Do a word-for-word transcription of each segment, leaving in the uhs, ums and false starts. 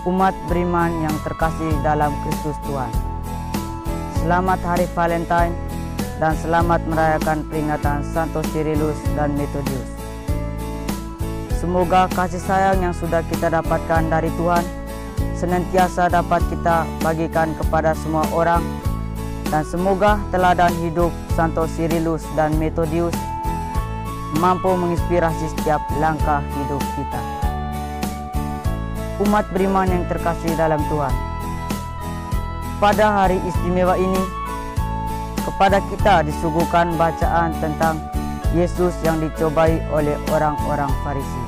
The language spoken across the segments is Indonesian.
Umat beriman yang terkasih dalam Kristus Tuhan, selamat Hari Valentine dan selamat merayakan peringatan Santo Cyrillus dan Methodius. Semoga kasih sayang yang sudah kita dapatkan dari Tuhan senantiasa dapat kita bagikan kepada semua orang, dan semoga teladan hidup Santo Cyrillus dan Methodius mampu menginspirasi setiap langkah hidup kita. Umat beriman yang terkasih dalam Tuhan, pada hari istimewa ini kepada kita disuguhkan bacaan tentang Yesus yang dicobai oleh orang-orang Farisi.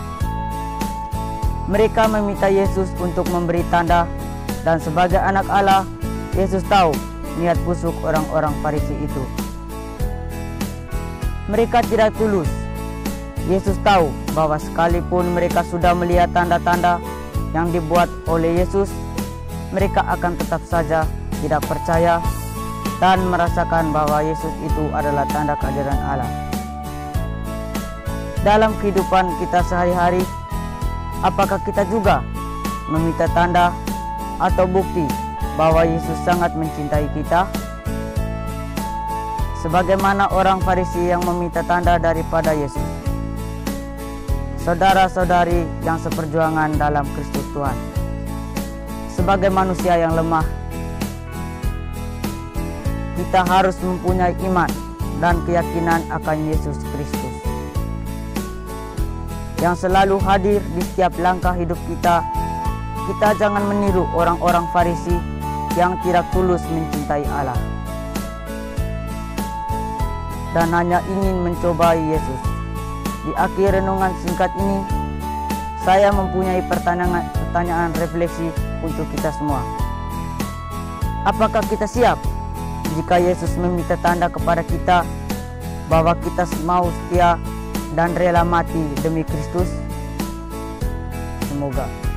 Mereka meminta Yesus untuk memberi tanda, dan sebagai anak Allah, Yesus tahu niat busuk orang-orang Farisi itu. Mereka tidak tulus. Yesus tahu bahwa sekalipun mereka sudah melihat tanda-tanda yang dibuat oleh Yesus, mereka akan tetap saja tidak percaya dan merasakan bahwa Yesus itu adalah tanda kehadiran Allah. Dalam kehidupan kita sehari-hari, apakah kita juga meminta tanda atau bukti bahwa Yesus sangat mencintai kita? Sebagaimana orang Farisi yang meminta tanda daripada Yesus. Saudara-saudari yang seperjuangan dalam Kristus Tuhan, sebagai manusia yang lemah, kita harus mempunyai iman dan keyakinan akan Yesus Kristus yang selalu hadir di setiap langkah hidup kita. Kita jangan meniru orang-orang Farisi yang tidak tulus mencintai Allah dan hanya ingin mencobai Yesus. Di akhir renungan singkat ini, saya mempunyai pertanyaan, pertanyaan refleksi untuk kita semua. Apakah kita siap jika Yesus meminta tanda kepada kita bahwa kita mau setia dan rela mati demi Kristus? Semoga.